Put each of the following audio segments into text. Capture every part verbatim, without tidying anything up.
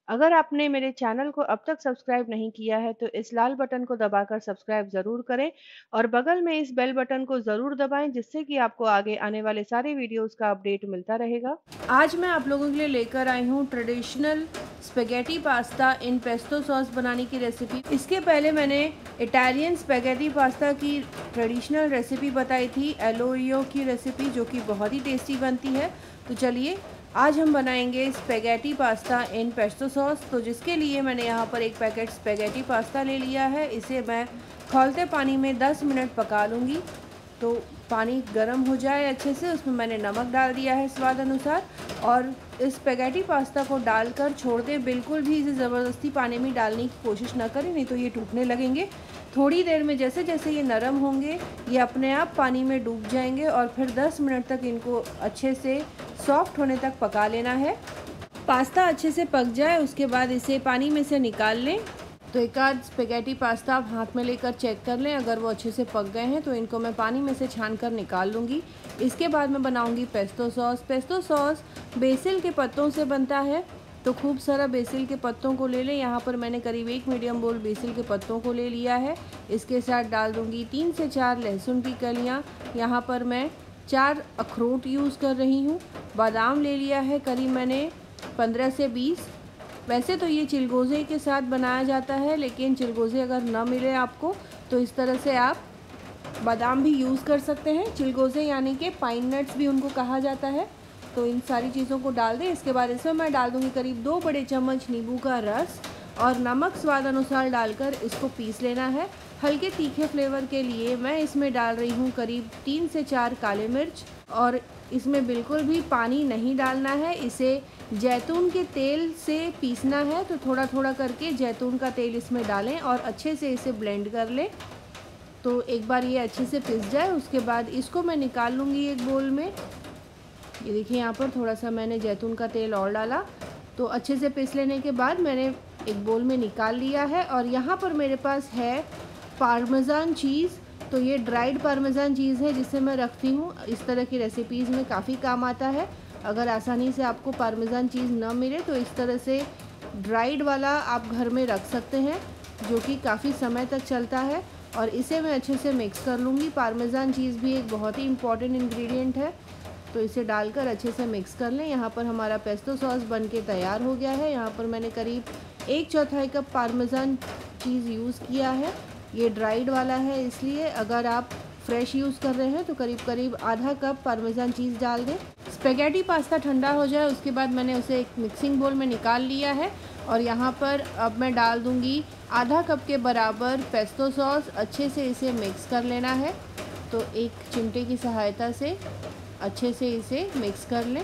अगर आपने मेरे चैनल को अब तक सब्सक्राइब नहीं किया है तो इस लाल बटन को दबाकर सब्सक्राइब ज़रूर करें और बगल में इस बेल बटन को ज़रूर दबाएं जिससे कि आपको आगे आने वाले सारे वीडियोस का अपडेट मिलता रहेगा। आज मैं आप लोगों के लिए लेकर आई हूँ traditional spaghetti pasta in pesto sauce बनाने की रेसिपी। इसके पहले मैंने इटालियन स्पेगेटी पास्ता की ट्रेडिशनल रेसिपी बताई थी, एलोरियो की रेसिपी, जो कि बहुत ही टेस्टी बनती है। तो चलिए आज हम बनाएंगे spaghetti pasta in pesto sauce. तो जिसके लिए मैंने यहाँ पर एक पैकेट स्पेगेटी पास्ता ले लिया है। इसे मैं खौलते पानी में दस मिनट पका लूँगी। तो पानी गर्म हो जाए अच्छे से, उसमें मैंने नमक डाल दिया है स्वाद अनुसार और इस स्पेगेटी पास्ता को डालकर छोड़ दें। बिल्कुल भी इसे ज़बरदस्ती पानी में डालने की कोशिश ना करें, नहीं तो ये टूटने लगेंगे। थोड़ी देर में जैसे जैसे ये नरम होंगे ये अपने आप पानी में डूब जाएंगे और फिर दस मिनट तक इनको अच्छे से सॉफ्ट होने तक पका लेना है। पास्ता अच्छे से पक जाए उसके बाद इसे पानी में से निकाल लें। तो एक आध स्पेगेटी पास्ता आप हाथ में लेकर चेक कर लें, अगर वो अच्छे से पक गए हैं तो इनको मैं पानी में से छान कर निकाल लूँगी। इसके बाद मैं बनाऊँगी pesto sauce. Pesto sauce basil के पत्तों से बनता है, तो खूब सारा बेसिल के पत्तों को ले लें। यहाँ पर मैंने करीब एक मीडियम बोल बेसिल के पत्तों को ले लिया है। इसके साथ डाल दूँगी तीन से चार लहसुन की कलियाँ। यहाँ पर मैं चार अखरोट यूज़ कर रही हूँ। बादाम ले लिया है करीब मैंने पंद्रह से बीस। वैसे तो ये चिलगोज़े के साथ बनाया जाता है, लेकिन चिलगोज़े अगर ना मिले आपको तो इस तरह से आप बादाम भी यूज़ कर सकते हैं। चिलगोज़े यानी कि पाइन नट्स भी उनको कहा जाता है। तो इन सारी चीज़ों को डाल दें। इसके बाद इसमें मैं डाल दूँगी करीब दो बड़े चम्मच नींबू का रस और नमक स्वाद अनुसार डालकर इसको पीस लेना है। हल्के तीखे फ्लेवर के लिए मैं इसमें डाल रही हूँ करीब तीन से चार काले मिर्च और इसमें बिल्कुल भी पानी नहीं डालना है। इसे जैतून के तेल से पीसना है, तो थोड़ा थोड़ा करके जैतून का तेल इसमें डालें और अच्छे से इसे ब्लेंड कर लें। तो एक बार ये अच्छे से पिस जाए उसके बाद इसको मैं निकाल लूँगी एक बोल में। ये देखिए यहाँ पर थोड़ा सा मैंने जैतून का तेल और डाला। तो अच्छे से पीस लेने के बाद मैंने एक बोल में निकाल लिया है और यहाँ पर मेरे पास है पार्मेज़ान चीज़। तो ये ड्राइड पार्मेज़ान चीज़ है जिसे मैं रखती हूँ। इस तरह की रेसिपीज़ में काफ़ी काम आता है। अगर आसानी से आपको पार्मेज़ान चीज़ न मिले तो इस तरह से ड्राइड वाला आप घर में रख सकते हैं, जो कि काफ़ी समय तक चलता है। और इसे मैं अच्छे से मिक्स कर लूँगी। पार्मेज़ान चीज़ भी एक बहुत ही इम्पॉर्टेंट इंग्रेडिएंट है, तो इसे डालकर अच्छे से मिक्स कर लें। यहाँ पर हमारा पेस्टो सॉस बनके तैयार हो गया है। यहाँ पर मैंने करीब एक चौथाई कप पार्मेज़ान चीज़ यूज़ किया है। ये ड्राइड वाला है, इसलिए अगर आप फ्रेश यूज़ कर रहे हैं तो करीब करीब आधा कप पार्मेज़ान चीज़ डाल दें। स्पेगेटी पास्ता ठंडा हो जाए उसके बाद मैंने उसे एक मिक्सिंग बोल में निकाल लिया है और यहाँ पर अब मैं डाल दूँगी आधा कप के बराबर पेस्टो सॉस। अच्छे से इसे मिक्स कर लेना है। तो एक चिमटे की सहायता से अच्छे से इसे मिक्स कर लें।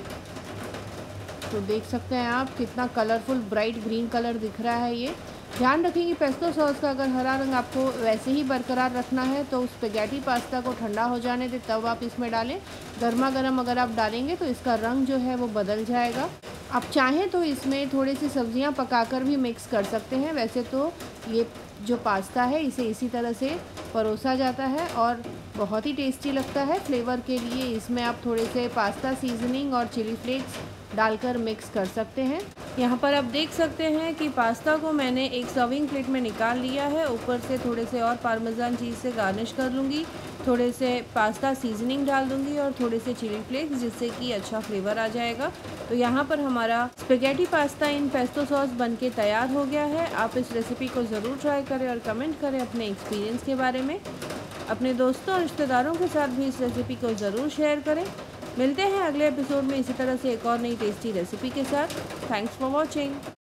तो देख सकते हैं आप कितना कलरफुल ब्राइट ग्रीन कलर दिख रहा है। ये ध्यान रखें कि पेस्टो सॉस का अगर हरा रंग आपको वैसे ही बरकरार रखना है तो स्पेगेटी पास्ता को ठंडा हो जाने दें तब आप इसमें डालें। गर्मा गर्म अगर आप डालेंगे तो इसका रंग जो है वो बदल जाएगा। आप चाहें तो इसमें थोड़ी सी सब्जियां पकाकर भी मिक्स कर सकते हैं। वैसे तो ये जो पास्ता है इसे इसी तरह से परोसा जाता है और बहुत ही टेस्टी लगता है। फ्लेवर के लिए इसमें आप थोड़े से पास्ता सीजनिंग और चिली फ्लेक्स डालकर मिक्स कर सकते हैं। यहाँ पर आप देख सकते हैं कि पास्ता को मैंने एक सर्विंग प्लेट में निकाल लिया है। ऊपर से थोड़े से और पार्मेज़ान चीज़ से गार्निश कर लूँगी, थोड़े से पास्ता सीजनिंग डाल दूँगी और थोड़े से चिली फ्लेक्स, जिससे कि अच्छा फ्लेवर आ जाएगा। तो यहाँ पर हमारा spaghetti pasta in pesto sauce बनके तैयार हो गया है। आप इस रेसिपी को ज़रूर ट्राई करें और कमेंट करें अपने एक्सपीरियंस के बारे में। अपने दोस्तों और रिश्तेदारों के साथ भी इस रेसिपी को ज़रूर शेयर करें। मिलते हैं अगले एपिसोड में इसी तरह से एक और नई टेस्टी रेसिपी के साथ। Thanks for watching.